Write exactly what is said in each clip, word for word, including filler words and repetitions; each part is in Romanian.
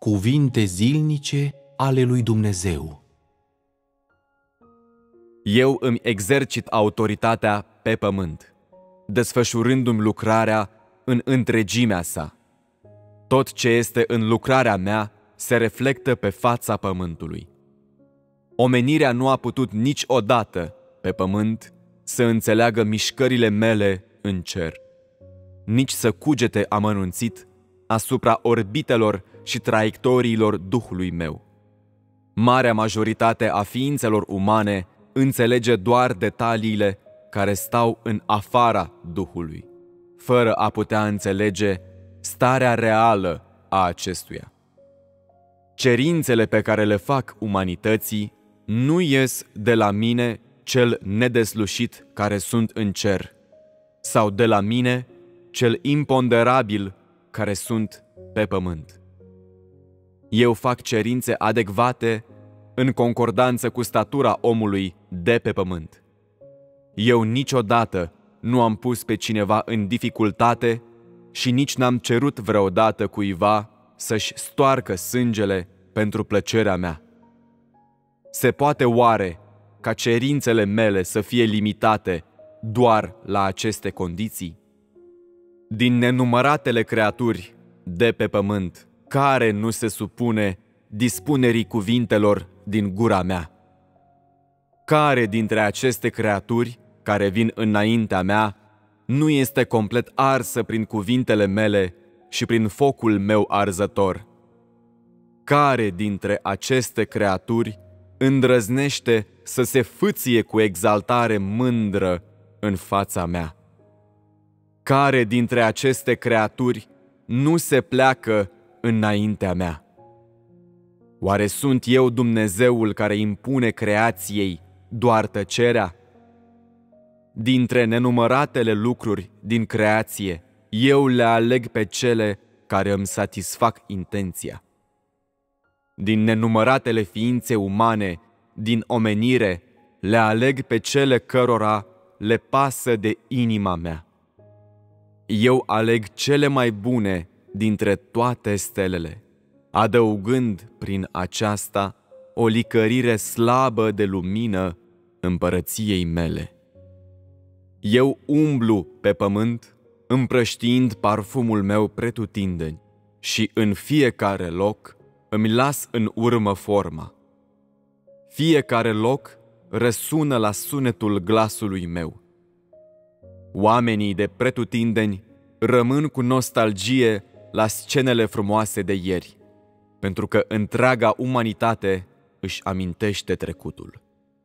Cuvinte zilnice ale lui Dumnezeu. Eu îmi exercit autoritatea pe pământ, desfășurându-mi lucrarea în întregimea sa. Tot ce este în lucrarea mea se reflectă pe fața pământului. Omenirea nu a putut niciodată pe pământ să înțeleagă mișcările mele în cer, nici să cugete amănunțit asupra orbitelor și traiectoriilor Duhului meu. Marea majoritate a ființelor umane înțelege doar detaliile care stau în afara Duhului, fără a putea înțelege starea reală a acestuia. Cerințele pe care le fac umanității nu ies de la mine, cel nedeslușit care sunt în cer, sau de la mine, cel imponderabil care sunt pe pământ. Eu fac cerințe adecvate în concordanță cu statura omului de pe pământ. Eu niciodată nu am pus pe cineva în dificultate și nici n-am cerut vreodată cuiva să-și stoarcă sângele pentru plăcerea mea. Se poate oare ca cerințele mele să fie limitate doar la aceste condiții? Din nenumăratele creaturi de pe pământ, care nu se supune dispunerii cuvintelor din gura mea? Care dintre aceste creaturi care vin înaintea mea nu este complet arsă prin cuvintele mele și prin focul meu arzător? Care dintre aceste creaturi îndrăznește să se fâție cu exaltare mândră în fața mea? Care dintre aceste creaturi nu se pleacă înaintea mea? Oare sunt eu Dumnezeul care impune creației doar tăcerea? Dintre nenumăratele lucruri din creație, eu le aleg pe cele care îmi satisfac intenția. Din nenumăratele ființe umane, din omenire, le aleg pe cele cărora le pasă de inima mea. Eu aleg cele mai bune dintre toate stelele, adăugând prin aceasta o licărire slabă de lumină împărăției mele. Eu umblu pe pământ, împrăștiind parfumul meu pretutindeni și în fiecare loc îmi las în urmă forma. Fiecare loc răsună la sunetul glasului meu. Oamenii de pretutindeni rămân cu nostalgie la scenele frumoase de ieri, pentru că întreaga umanitate își amintește trecutul.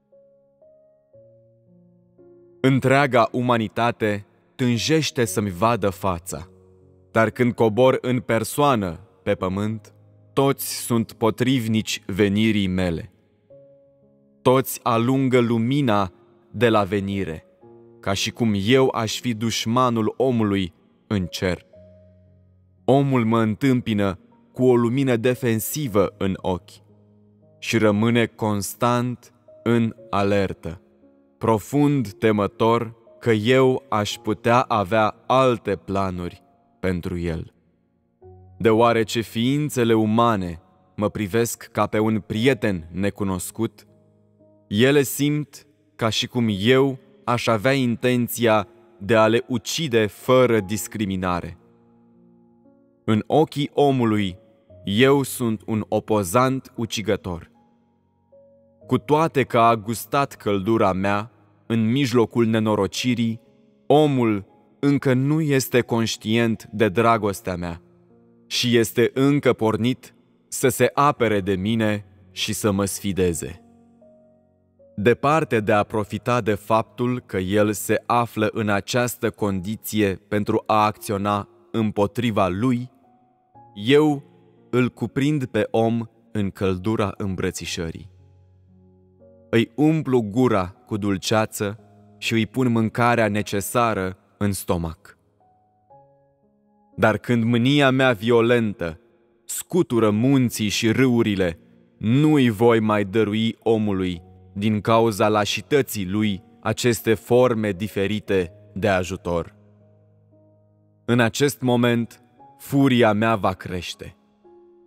Întreaga umanitate tânjește să-mi vadă fața, dar când cobor în persoană pe pământ, toți sunt potrivnici venirii mele. Toți alungă lumina de la venire, ca și cum eu aș fi dușmanul omului în cer. Omul mă întâmpină cu o lumină defensivă în ochi și rămâne constant în alertă, profund temător că eu aș putea avea alte planuri pentru el. Deoarece ființele umane mă privesc ca pe un prieten necunoscut, ele simt ca și cum eu aș avea intenția de a le ucide fără discriminare. În ochii omului, eu sunt un opozant ucigător. Cu toate că a gustat căldura mea în mijlocul nenorocirii, omul încă nu este conștient de dragostea mea și este încă pornit să se apere de mine și să mă sfideze. Departe de a profita de faptul că el se află în această condiție pentru a acționa împotriva lui, eu îl cuprind pe om în căldura îmbrățișării. Îi umplu gura cu dulceață și îi pun mâncarea necesară în stomac. Dar când mânia mea violentă scutură munții și râurile, nu îi voi mai dărui omului din cauza lașității lui aceste forme diferite de ajutor. În acest moment, furia mea va crește.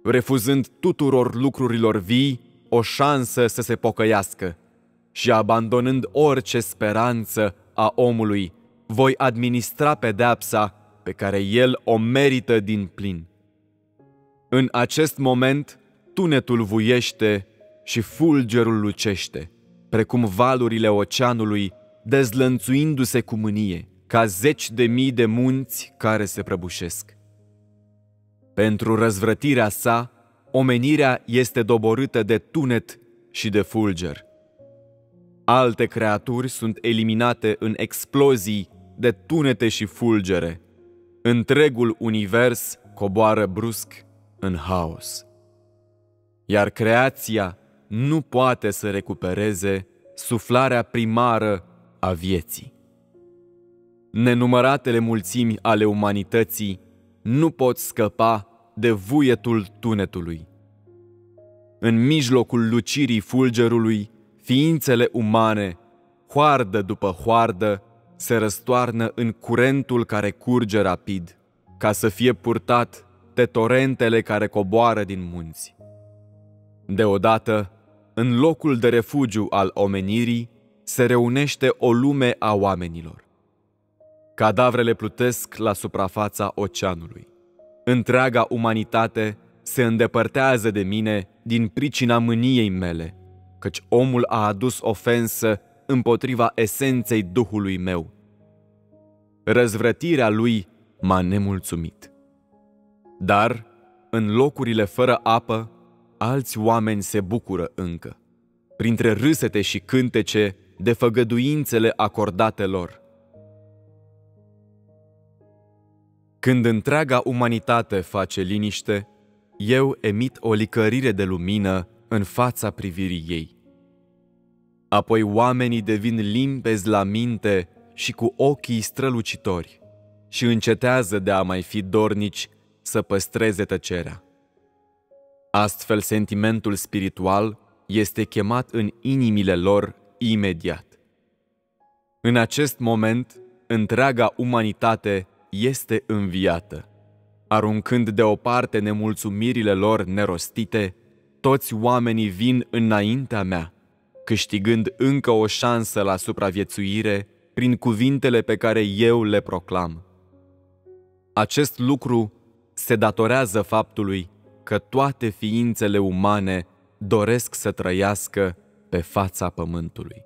refuzând tuturor lucrurilor vii o șansă să se pocăiască și abandonând orice speranță a omului, voi administra pedeapsa pe care el o merită din plin. În acest moment, tunetul vuiește și fulgerul lucește, precum valurile oceanului, dezlănțuindu-se cu mânie, ca zeci de mii de munți care se prăbușesc. Pentru răzvrătirea sa, omenirea este doborâtă de tunet și de fulger. Alte creaturi sunt eliminate în explozii de tunete și fulgere. Întregul univers coboară brusc în haos. Iar creația nu poate să recupereze suflarea primară a vieții. Nenumăratele mulțimi ale umanității nu pot scăpa de vuietul tunetului. În mijlocul lucirii fulgerului, ființele umane, hoardă după hoardă, se răstoarnă în curentul care curge rapid, ca să fie purtat de torentele care coboară din munți. Deodată, în locul de refugiu al omenirii, se reunește o lume a oamenilor. Cadavrele plutesc la suprafața oceanului. Întreaga umanitate se îndepărtează de mine din pricina mâniei mele, căci omul a adus ofensă împotriva esenței Duhului meu. Răzvrătirea lui m-a nemulțumit. Dar, în locurile fără apă, alți oameni se bucură încă, printre râsete și cântece de făgăduințele acordate lor. Când întreaga umanitate face liniște, eu emit o licărire de lumină în fața privirii ei. Apoi oamenii devin limpezi la minte și cu ochii strălucitori și încetează de a mai fi dornici să păstreze tăcerea. Astfel, sentimentul spiritual este chemat în inimile lor imediat. În acest moment, întreaga umanitate este înviată. Aruncând deoparte nemulțumirile lor nerostite, toți oamenii vin înaintea mea, câștigând încă o șansă la supraviețuire prin cuvintele pe care eu le proclam. Acest lucru se datorează faptului că toate ființele umane doresc să trăiască pe fața pământului.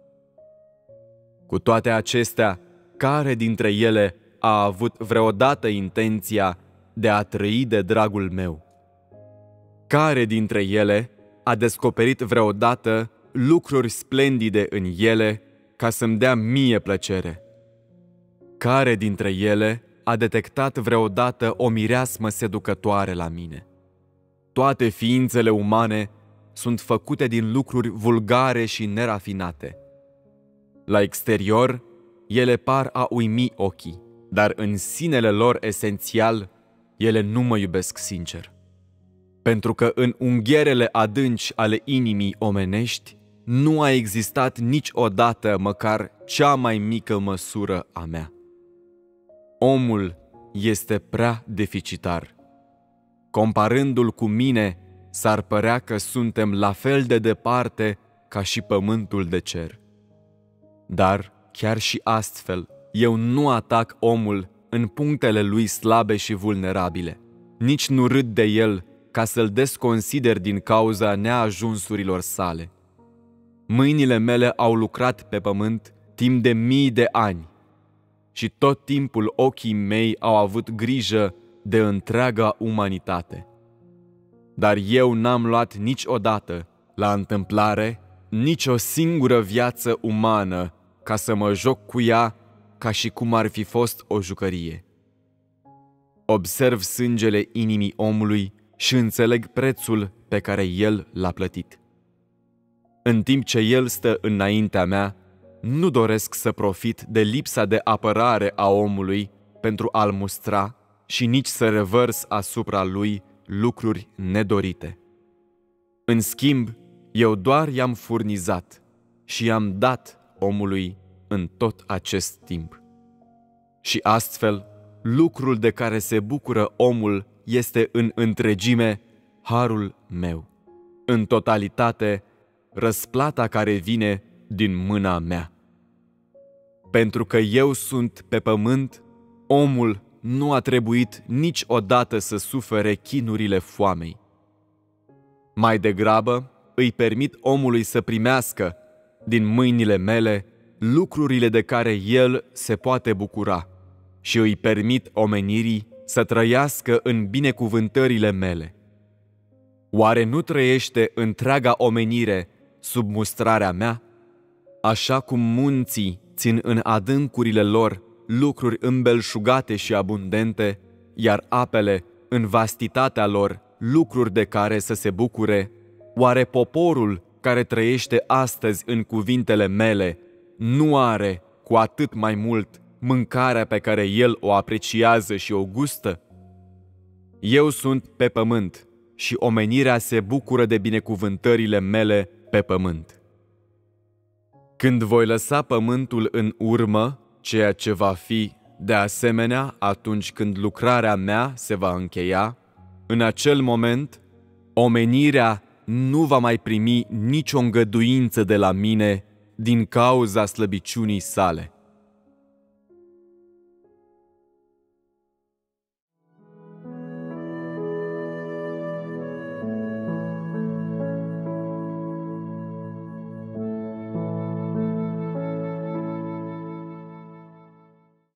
Cu toate acestea, care dintre ele a avut vreodată intenția de a trăi de dragul meu? Care dintre ele a descoperit vreodată lucruri splendide în ele ca să-mi dea mie plăcere? Care dintre ele a detectat vreodată o mireasmă seducătoare la mine? Toate ființele umane sunt făcute din lucruri vulgare și nerafinate. La exterior, ele par a uimi ochii, dar în sinele lor esențial, ele nu mă iubesc sincer. Pentru că în unghierele adânci ale inimii omenești nu a existat niciodată măcar cea mai mică măsură a mea. Omul este prea deficitar. Comparându-l cu mine, s-ar părea că suntem la fel de departe ca și pământul de cer. Dar, chiar și astfel, eu nu atac omul în punctele lui slabe și vulnerabile, nici nu râd de el ca să-l desconsider din cauza neajunsurilor sale. Mâinile mele au lucrat pe pământ timp de mii de ani și tot timpul ochii mei au avut grijă de întreaga umanitate. Dar eu n-am luat niciodată la întâmplare nici o singură viață umană ca să mă joc cu ea ca și cum ar fi fost o jucărie. Observ sângele inimii omului și înțeleg prețul pe care el l-a plătit. În timp ce el stă înaintea mea, nu doresc să profit de lipsa de apărare a omului pentru a-l mustra și nici să revărs asupra lui lucruri nedorite. În schimb, eu doar i-am furnizat și i-am dat omului în tot acest timp. Și astfel, lucrul de care se bucură omul este în întregime harul meu, în totalitate răsplata care vine din mâna mea. Pentru că eu sunt pe pământ, omul nu a trebuit niciodată să sufere chinurile foamei. Mai degrabă îi permit omului să primească din mâinile mele lucrurile de care el se poate bucura și îi permit omenirii să trăiască în binecuvântările mele. Oare nu trăiește întreaga omenire sub mustrarea mea? Așa cum munții țin în adâncurile lor lucruri îmbelșugate și abundente, iar apele, în vastitatea lor, lucruri de care să se bucure, oare poporul care trăiește astăzi în cuvintele mele nu are, cu atât mai mult, mâncarea pe care el o apreciază și o gustă? Eu sunt pe pământ și omenirea se bucură de binecuvântările mele pe pământ. Când voi lăsa pământul în urmă, ceea ce va fi de asemenea atunci când lucrarea mea se va încheia, în acel moment, omenirea nu va mai primi nicio îngăduință de la mine din cauza slăbiciunii sale.